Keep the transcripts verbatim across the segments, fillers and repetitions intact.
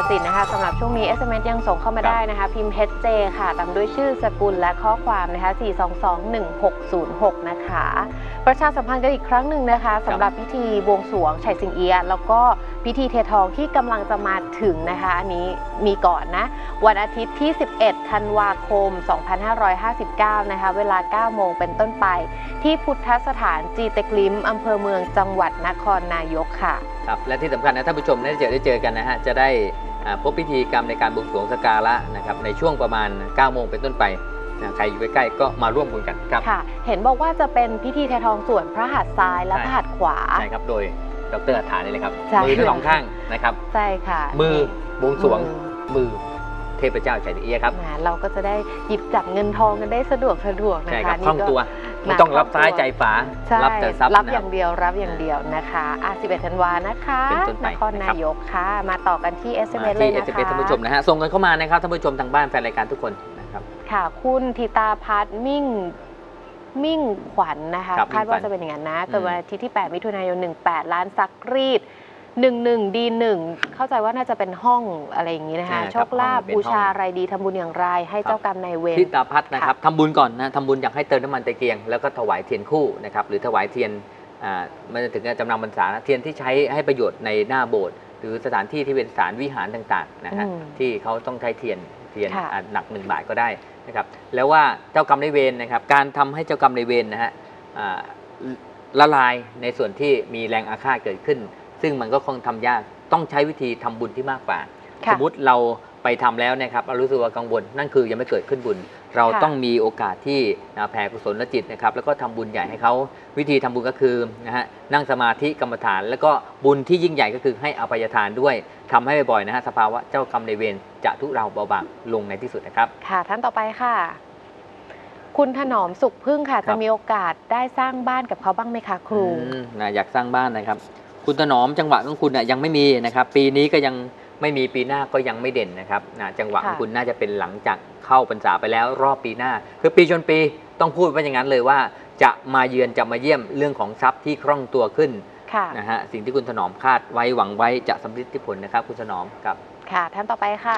สิทธิ์นะคะสำหรับช่วงนี้ เอส เอ็ม เอส ยังส่งเข้ามาได้นะคะพิมพ์ เอช เจ ค่ะตามด้วยชื่อสกุลและข้อความนะคะสี่ สอง สอง หนึ่ง หก ศูนย์ หกนะคะประชาสัมพันธ์กันอีกครั้งหนึ่งนะคะสำหรับพิธีบวงสรวงไฉสิงเอี๊ยะแล้วก็พิธีเททองที่กำลังจะมาถึงนะคะอันนี้มีก่อนนะวันอาทิตย์ที่สิบเอ็ดธันวาคมสองพันห้าร้อยห้าสิบเก้านะคะเวลาเก้าโมงเป็นต้นไปที่พุทธสถานจีเต็กลิมอำเภอเมืองจังหวัดนครนายกค่ะครับและที่สำคัญนะท่านผู้ชมได้เจอได้เจอกันนะฮะจะได้พบพิธีกรรมในการบวงสรวงสักการะนะครับในช่วงประมาณเก้าโมงเป็นต้นไปนะใครอยู่ใกล้ๆก็มาร่วมบุญกันครับค่ะเห็นบอกว่าจะเป็นพิธีเททองส่วนพระหัตถ์ซ้ายและพระหัตถ์ขวาใช่ครับโดยดร.ฐานนี่เลยครับมือทั้งสองข้างนะครับใช่ค่ะมือบวงสรวงมือเทพเจ้าไฉสิงเอี๊ยะครับเราก็จะได้หยิบจับเงินทองกันได้สะดวกสะดวกนะคะนี่ก็ไม่ต้องรับซ้ายใจฝารับแต่ทรัพย์รับอย่างเดียวรับอย่างเดียวนะคะอ่ะสิบเอ็ดธันวานะคะนครนายกค่ะมาต่อกันที่ เอส เอ็ม เอส เลยนะคะที่ เอส เอ็ม เอสท่านผู้ชมนะฮะส่งกันเข้ามานะครับท่านผู้ชมทางบ้านแฟนรายการทุกคนนะครับค่ะคุณธิตาพัฒน์มิ่งมิ่งขวัญนะคะคาดว่าจะเป็นอย่างนั้นนะเกิดวันอาทิตย์ที่แปดมิถุนายนสิบแปดล้านซักรีดหนึ่งหนึ่งดีหนึ่งเข้าใจว่าน่าจะเป็นห้องอะไรอย่างนี้นะคะโชคลาภบูชาอะไรดีทำบุญอย่างไรให้เจ้ากรรมนายเวรที่ตาพัดนะครับทำบุญก่อนนะทำบุญอยากให้เติมน้ำมันตะเกียงแล้วก็ถวายเทียนคู่นะครับหรือถวายเทียนมันจะถึงจำนำพรรษาเทียนที่ใช้ให้ประโยชน์ในหน้าโบสถ์หรือสถานที่ที่เป็นศาลวิหารต่างๆนะฮะที่เขาต้องใช้เทียนเทียนหนักหนึ่งบาทก็ได้นะครับแล้วว่าเจ้ากรรมนายเวรนะครับการทำให้เจ้ากรรมนายเวรนะฮะละลายในส่วนที่มีแรงอาฆาตเกิดขึ้นซึ่งมันก็คงทำยากต้องใช้วิธีทำบุญที่มากกว่าสมมติเราไปทำแล้วนะครับเรารู้สึกว่ากังวลนั่นคือยังไม่เกิดขึ้นบุญเราต้องมีโอกาสที่แผ่กุศลจิตนะครับแล้วก็ทำบุญใหญ่ให้เขาวิธีทำบุญก็คือนะฮะนั่งสมาธิกรรมฐานแล้วก็บุญที่ยิ่งใหญ่ก็คือให้อภัยทานด้วยทำให้บ่อยๆนะฮะสภาวะเจ้ากรรมนายเวรจะทุเราเบาบางลงในที่สุดนะครับค่ะท่านต่อไปค่ะคุณถนอมสุขพึ่งค่ะจะมีโอกาสได้สร้างบ้านกับเขาบ้างไหมคะครูนะอยากสร้างบ้านนะครับคุณถนอมจังหวะของคุณยังไม่มีนะครับปีนี้ก็ยังไม่มีปีหน้าก็ยังไม่เด่นนะครับนะจังหวะของคุณน่าจะเป็นหลังจากเข้าพรรษาไปแล้วรอบปีหน้าคือปีชนปีต้องพูดว่าอย่างนั้นเลยว่าจะมาเยือนจะมาเยี่ยมเรื่องของทรัพย์ที่คล่องตัวขึ้นนะฮะสิ่งที่คุณถนอมคาดไว้หวังไว้จะสำเร็จผลนะครับคุณถนอมครับค่ะท่านต่อไปค่ะ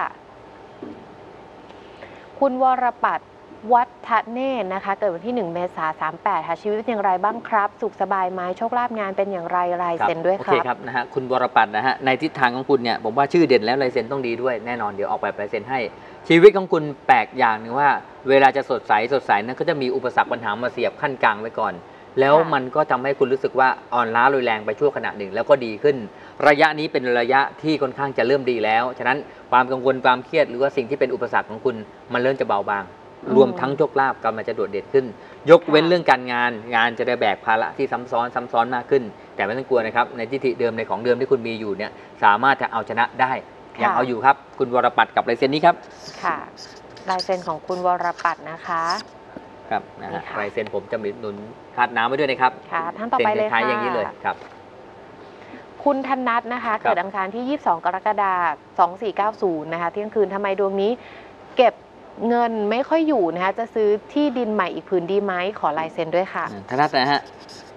คุณวรปัตรวัฒเนศนะคะเกิดวันที่หนึ่งเมษายนสามแปดค่ะชีวิตเป็นอย่างไรบ้างครับสุขสบายไหมโชคลาภงานเป็นอย่างไรลายเซ็นด้วยครับโอเคครับนะฮะคุณวรปัตรนะฮะในทิศทางของคุณเนี่ยผมว่าชื่อเด่นแล้วลายเซ็นต้องดีด้วยแน่นอนเดี๋ยวออกแบบลายเซ็นให้ชีวิตของคุณแปลกอย่างหนึ่งว่าเวลาจะสดใสสดใสนั้นก็จะมีอุปสรรคปัญหามาเสียบขั้นกลางไว้ก่อนแล้วมันก็ทำให้คุณรู้สึกว่าอ่อนล้าลอยแรงไปชั่วขณะหนึ่งแล้วก็ดีขึ้นระยะนี้เป็นระยะที่ค่อนข้างจะเริ่มดีแล้วฉะนั้นความกังวลความเครียดหรือว่าสิ่งที่เป็นอุปสรรคของคุณมันเริ่มจะเบาบางรวมทั้งโชคลาภกำลังจะโดดเด่นขึ้นยกเว้นเรื่องการงานงานจะได้แบกภาระที่ซ้ำซ้อนซ้ำซ้อนมากขึ้นแต่ไม่ต้องกลัวนะครับในทิฏฐิเดิมในของเดิมที่คุณมีอยู่เนี่ยสามารถจะเอาชนะได้ยังเอาอยู่ครับคุณวรปัตรกับลายเซ็นนี้ครับค่ะลายเซ็นของคุณวรปัตรนะคะครับนะฮะลายเซ็นผมจะมีหนุนคาดน้ำไว้ด้วยนะครับค่ะท่านต่อไปเลยค่ะอย่างนี้เลยครับคุณธนัทนะคะเกิดอังคารที่ยี่สิบสองกรกฎาคมสองสี่เก้าศูนย์นะคะเที่ยงคืนทำไมดวงนี้เก็บเงินไม่ค่อยอยู่นะคะจะซื้อที่ดินใหม่อีกผืนดีไหมขอลายเซ็นด้วยค่ะธนัทนะฮะ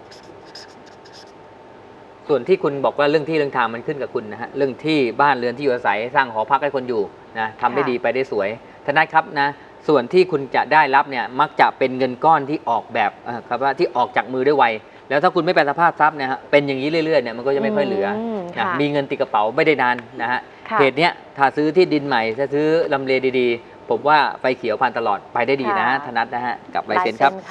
ส่วนที่คุณบอกว่าเรื่องที่เรื่องทางมันขึ้นกับคุณนะฮะเรื่องที่บ้านเรือนที่อยู่อาศัยสร้างหอพักให้คนอยู่นะทำได้ดีไปได้สวยธนัทครับนะส่วนที่คุณจะได้รับเนี่ยมักจะเป็นเงินก้อนที่ออกแบบครับว่าที่ออกจากมือได้ไวแล้วถ้าคุณไม่แปลสภาพทรัพย์เนี่ยฮะเป็นอย่างนี้เรื่อยๆเนี่ยมันก็จะไม่ค่อยเหลือนะมีเงินติดกระเป๋าไม่ได้นานนะฮะเหตุเนี้ยถ้าซื้อที่ดินใหม่ถ้าซื้อลำเลดีๆผมว่าไฟเขียวผ่านตลอดไปได้ดีนะธนัทนะฮะกับลายเซ็นครับ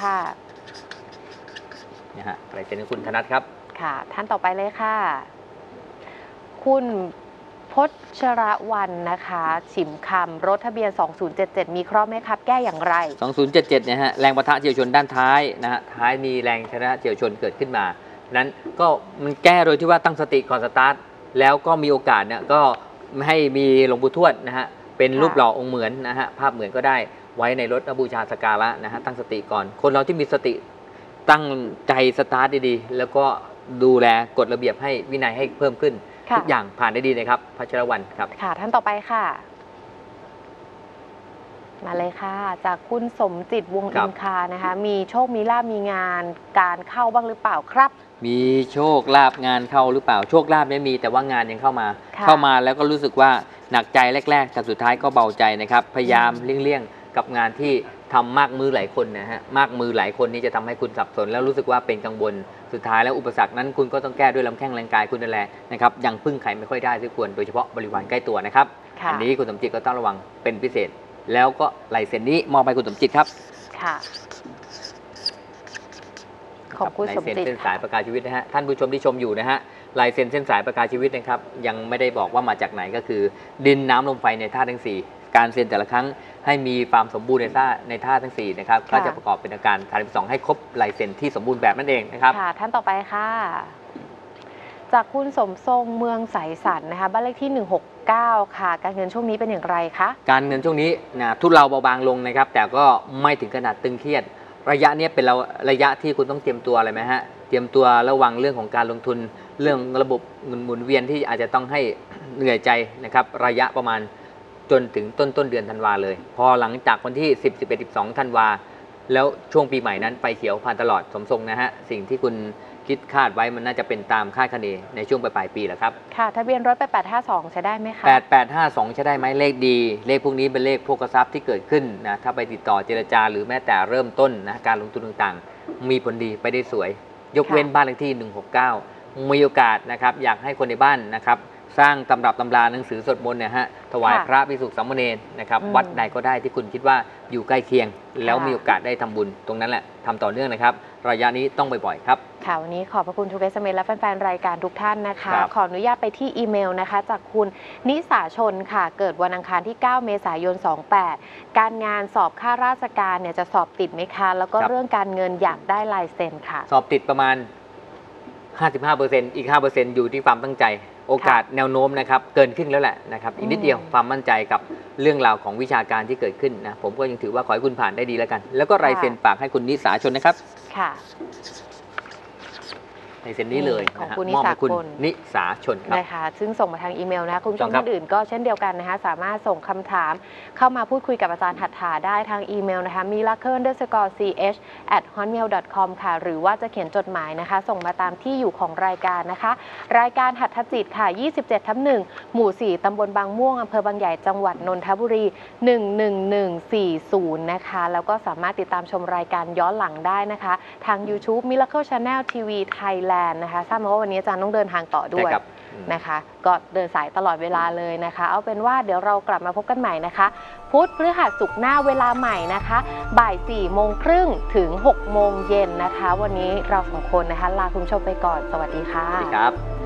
นะฮะลายเซ็นของคุณธนัทครับค่ะท่านต่อไปเลยค่ะคุณพชรวรรณนะคะฉิมคำรถทะเบียนสองศูนย์เจ็ดเจ็ดมีเคราะห์ไหมครับแก้อย่างไรสองศูนย์เจ็ดเจ็ดเนี่ยฮะแรงปะทะเฉียวชนด้านท้ายนะฮะท้ายมีแรงชนะเฉียวชนเกิดขึ้นมานั้นก็มันแก้โดยที่ว่าตั้งสติก่อนสตาร์ทแล้วก็มีโอกาสเนี่ยก็ให้มีหลวงปู่ทวดนะฮะเป็นรูปหล่อองค์เหมือนนะฮะภาพเหมือนก็ได้ไว้ในรถบูชาสักการะนะฮะตั้งสติก่อนคนเราที่มีสติตั้งใจสตาร์ทดีๆแล้วก็ดูแลกฎระเบียบให้วินัยให้เพิ่มขึ้นทุกอย่างผ่านได้ดีนะครับพัชรวรรณครับค่ะท่านต่อไปค่ะมาเลยค่ะจากคุณสมจิตวงอินคานะคะมีโชคมีลาภมีงานการเข้าบ้างหรือเปล่าครับมีโชคลาภงานเข้าหรือเปล่าโชคลาภไม่มีแต่ว่างานยังเข้ามาเข้ามาแล้วก็รู้สึกว่าหนักใจแรกๆแต่สุดท้ายก็เบาใจนะครับพยายามเลี่ยงๆกับงานที่ทำมากมือหลายคนนะฮะมากมือหลายคนนี้จะทำให้คุณสับสนแล้วรู้สึกว่าเป็นกังวลสุดท้ายแล้วอุปสรรคนั้นคุณก็ต้องแก้ด้วยลำแข้งแรงกายคุณนั่นแหละนะครับยังพึ่งใครไม่ค่อยได้ที่ควรโดยเฉพาะบริวารใกล้ตัวนะครับอันนี้คุณสมจิตก็ต้องระวังเป็นพิเศษแล้วก็ลายเซ็นนี้มอบไปคุณสมจิตครับค่ะขอบคุณสมจิตลายเซ็นเส้นสายประกาชีวิตนะฮะท่านผู้ชมที่ชมอยู่นะฮะลายเซ็นเส้นสายประกาชีวิตนะครับยังไม่ได้บอกว่ามาจากไหนก็คือดินน้ำลมไฟในธาตุทั้งสี่การเซ็นแต่ละครั้งให้มีความสมบูรณ์ในธาตุในธาตุทั้งสี่นะครับก็จะประกอบเป็นอาการสามสิบสองให้ครบลายเซ็นที่สมบูรณ์แบบนั่นเองนะครับค่ะท่านต่อไปค่ะจากคุณสมทรงเมืองใสสันนะคะบ้านเลขที่หนึ่งหกเก้าค่ะการเงินช่วงนี้เป็นอย่างไรคะการเงินช่วงนี้นะทุเลาเบาบางลงนะครับแต่ก็ไม่ถึงขนาดตึงเครียดระยะนี้เป็นระยะที่คุณต้องเตรียมตัวอะไรไหมฮะเตรียมตัวระวังเรื่องของการลงทุนเรื่องระบบเงินหมุนเวียนที่อาจจะต้องให้เหนื่อยใจนะครับระยะประมาณจนถึงต้นต้นเดือนธันวาเลยพอหลังจากวันที่สิบ สิบเอ็ด สิบสองธันวาแล้วช่วงปีใหม่นั้นไปเขียวผ่านตลอดสมทรงนะฮะสิ่งที่คุณคิดคาดไว้มันน่าจะเป็นตามคาดคะเนในช่วงปลายปีแหละครับค่ะทะเบียนรถไปแปดห้าสองใช้ได้ไหมคะแปดแปดห้าสองใช้ได้ไหมเลขดีเลขพวกนี้เป็นเลขโภคทรัพย์ที่เกิดขึ้นนะถ้าไปติดต่อเจรจาหรือแม้แต่เริ่มต้นนะการลงทุนต่างๆมีผลดีไปได้สวยยกเว้นบ้านเลขที่หนึ่งหกเก้ามีโอกาสนะครับอยากให้คนในบ้านนะครับสร้างตำรับตำราหนังสือสวดมนต์เนี่ยฮะถวายพระภิกษุสามเณรนะครับวัดใดก็ได้ที่คุณคิดว่าอยู่ใกล้เคียงแล้วมีโอกาสได้ทำบุญตรงนั้นแหละทำต่อเนื่องนะครับระยะนี้ต้องบ่อยๆครับค่ะวันนี้ขอบพระคุณทุกเอสเอ็มเอสและแฟนๆรายการทุกท่านนะคะขออนุญาตไปที่อีเมลนะคะจากคุณนิสาชนค่ะเกิดวันอังคารที่เก้าเมษายนสองแปดการงานสอบข้าราชการเนี่ยจะสอบติดไหมคะแล้วก็เรื่องการเงินอยากได้ลายเซ็นค่ะสอบติดประมาณ ห้าสิบห้าเปอร์เซ็นต์ อีก ห้าเปอร์เซ็นต์ อยู่ที่ความตั้งใจโอกาสแนวโน้มนะครับเกินครึ่งแล้วแหละนะครับอีกนิดเดียวความมั่นใจกับเรื่องราวของวิชาการที่เกิดขึ้นนะผมก็ยังถือว่าขอให้คุณผ่านได้ดีแล้วกันแล้วก็ลายเซ็นฝากให้คุณนิสาชนนะครับค่ะในเซ็นนี้เลยของคุณนิสาคุณนิสาชนครับนะคะซึ่งส่งมาทางอีเมลนะคะคุณผู้ชมท่านอื่นก็เช่นเดียวกันนะคะสามารถส่งคำถามเข้ามาพูดคุยกับอาจารย์หัตถาได้ทางอีเมลนะคะ miracle underscore ch at hotmail dot com ค่ะหรือว่าจะเขียนจดหมายนะคะส่งมาตามที่อยู่ของรายการนะคะรายการหัตถจิตค่ะยี่สิบเจ็ดทับหนึ่งหมู่สี่ตำบลบางม่วงอำเภอบางใหญ่จังหวัดนนทบุรีหนึ่งหนึ่งหนึ่งสี่ศูนย์นะคะแล้วก็สามารถติดตามชมรายการย้อนหลังได้นะคะทาง YouTube Miracle Channel ที วี Thailand นะคะทราบมาว่าวันนี้อาจารย์ต้องเดินทางต่อด้วยนะคะก็เดินสายตลอดเวลาเลยนะคะเอาเป็นว่าเดี๋ยวเรากลับมาพบกันใหม่นะคะพุธพฤหัสศุกร์หน้าเวลาใหม่นะคะบ่ายสี่โมงครึ่งถึงหกโมงเย็นนะคะวันนี้เราสองคนนะคะลาคุณผู้ชมไปก่อนสวัสดีค่ะสวัสดีครับ